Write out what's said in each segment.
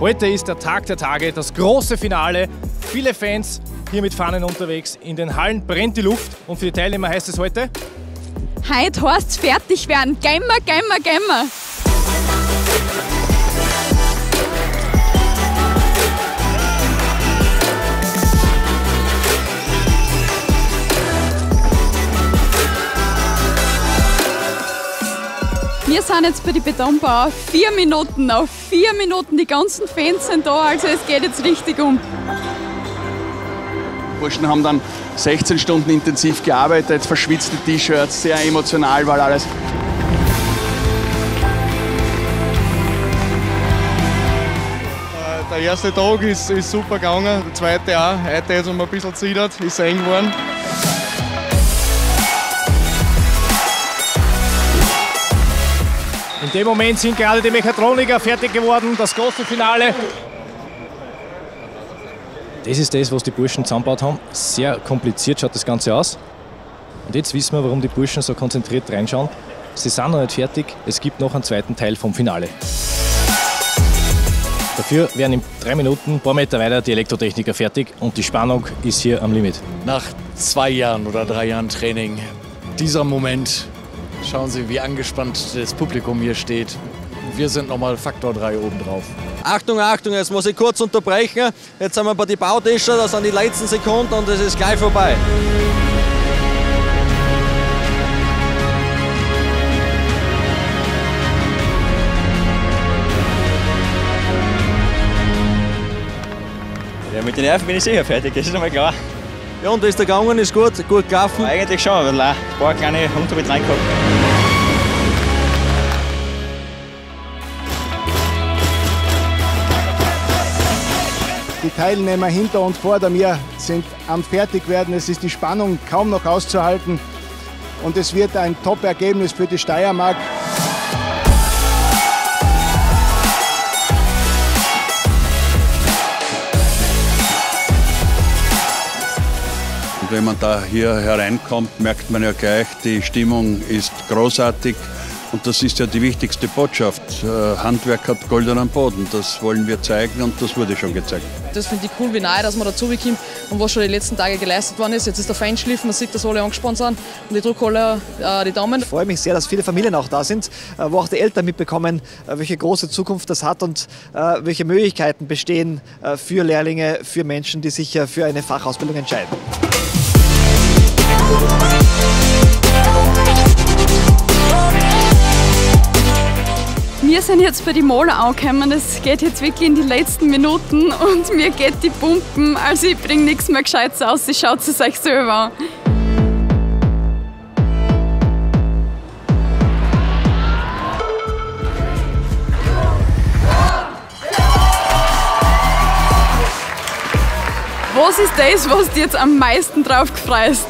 Heute ist der Tag der Tage, das große Finale. Viele Fans hier mit Fahnen unterwegs. In den Hallen brennt die Luft. Und für die Teilnehmer heißt es heute? Heute heißt es fertig werden. Gehen wir, gehen wir, gehen wir. Wir sind jetzt bei den Betonbauern. 4 Minuten, auf 4 Minuten. Die ganzen Fans sind da, also es geht jetzt richtig um. Die Burschen haben dann 16 Stunden intensiv gearbeitet, verschwitzte T-Shirts, sehr emotional war alles. Der erste Tag ist super gegangen, der zweite auch. Heute ist es ein bisschen zittert, ist eng geworden. In dem Moment sind gerade die Mechatroniker fertig geworden, das große Finale. Das ist das, was die Burschen zusammengebaut haben. Sehr kompliziert schaut das Ganze aus. Und jetzt wissen wir, warum die Burschen so konzentriert reinschauen. Sie sind noch nicht fertig, es gibt noch einen zweiten Teil vom Finale. Dafür werden in 3 Minuten, ein paar Meter weiter, die Elektrotechniker fertig und die Spannung ist hier am Limit. Nach 2 Jahren oder 3 Jahren Training, dieser Moment. Schauen Sie, wie angespannt das Publikum hier steht. Wir sind nochmal Faktor 3 oben drauf. Achtung, Achtung, jetzt muss ich kurz unterbrechen. Jetzt sind wir bei den Bautischen, das sind die letzten Sekunden und es ist gleich vorbei. Ja, mit den Nerven bin ich sicher fertig, das ist einmal klar. Ja, und wie ist der gegangen? Ist gut gelaufen? Eigentlich schon, aber ein paar kleine Hunde mit reingekommen. Die Teilnehmer hinter und vor mir sind am Fertigwerden. Es ist die Spannung kaum noch auszuhalten. Und es wird ein Top-Ergebnis für die Steiermark. Wenn man da hier hereinkommt, merkt man ja gleich, die Stimmung ist großartig. Und das ist ja die wichtigste Botschaft. Handwerk hat goldenen Boden. Das wollen wir zeigen und das wurde schon gezeigt. Das finde ich cool, wie nahe, dass man dazu bekommt und was schon die letzten Tage geleistet worden ist. Jetzt ist der Feinschliff, man sieht, dass alle angespannt sind und ich drücke alle die Daumen. Ich freue mich sehr, dass viele Familien auch da sind, wo auch die Eltern mitbekommen, welche große Zukunft das hat und welche Möglichkeiten bestehen für Lehrlinge, für Menschen, die sich für eine Fachausbildung entscheiden. Wir sind jetzt bei den Maler angekommen, es geht jetzt wirklich in die letzten Minuten und mir geht die Pumpen, also ich bringe nichts mehr Gescheites aus, schaut es euch selber an. Was ist das, was du jetzt am meisten drauf gefreust?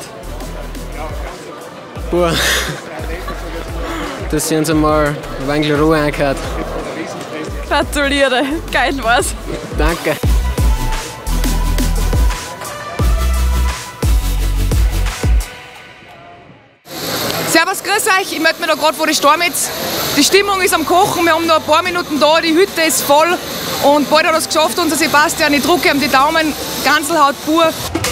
Boah. Dass sie uns einmal ein wenig Ruhe eingehört. Gratuliere, geil war's. Danke. Servus, grüß euch, ich melde mich da gerade vor die Stormitz. Die Stimmung ist am Kochen, wir haben noch ein paar Minuten da, die Hütte ist voll. Und bald hat es geschafft, unser Sebastian, ich drücke ihm die Daumen, Ganselhaut pur.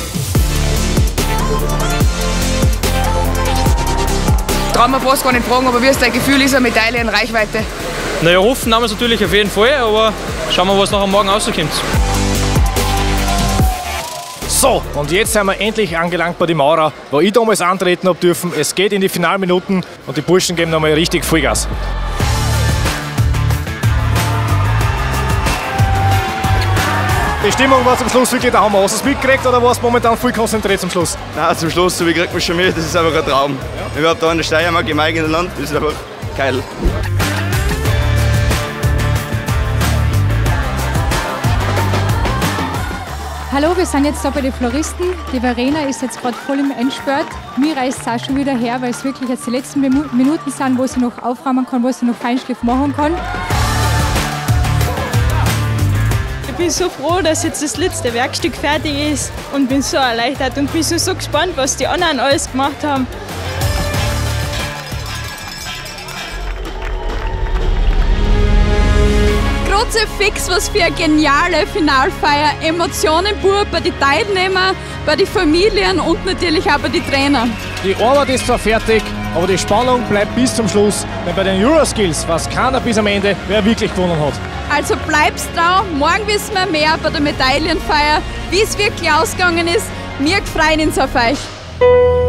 Trauen wir fast gar nicht fragen, aber wie ist dein Gefühl, ist eine Medaille in Reichweite? Naja, hoffen haben wir es natürlich auf jeden Fall, aber schauen wir, was nachher morgen rauskommt. So, und jetzt sind wir endlich angelangt bei den Maurer, wo ich damals antreten habe dürfen. Es geht in die Finalminuten und die Burschen geben nochmal richtig Vollgas. Die Stimmung war zum Schluss wirklich der Hammer. Hast du es mitgekriegt oder warst du momentan voll konzentriert zum Schluss? Nein, zum Schluss, so wie kriegt man schon mit, das ist einfach ein Traum. Ja. Überhaupt da in der Steiermark im eigenen Land, das ist einfach geil. Hallo, wir sind jetzt da bei den Floristen. Die Verena ist jetzt gerade voll im Endspurt. Mir reißt es auch schon wieder her, weil es wirklich jetzt die letzten Minuten sind, wo sie noch aufräumen kann, wo sie noch Feinschliff machen kann. Ich bin so froh, dass jetzt das letzte Werkstück fertig ist und bin so erleichtert und bin so gespannt, was die anderen alles gemacht haben. Kurze fix, was für eine geniale Finalfeier. Emotionen pur bei den Teilnehmern, bei den Familien und natürlich auch bei den Trainern. Die Arbeit ist zwar fertig, aber die Spannung bleibt bis zum Schluss. Denn bei den Euroskills weiß keiner bis am Ende, wer wirklich gewonnen hat. Also bleibst dran, morgen wissen wir mehr bei der Medaillenfeier, wie es wirklich ausgegangen ist. Wir freuen uns auf euch.